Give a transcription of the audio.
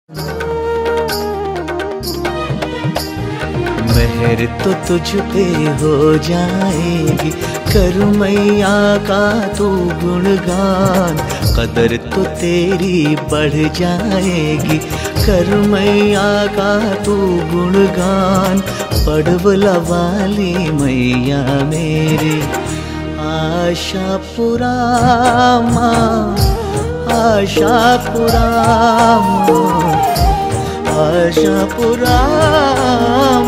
मेहर तो तुझ पे हो जाएगी, कर मैया का तू गुणगान। कदर तो तेरी बढ़ जाएगी, कर मैया का तू गुणगान। पड़वला वाली मैया मेरी आशा पुरा माँ, आशा पुरा माँ, आशा पुरा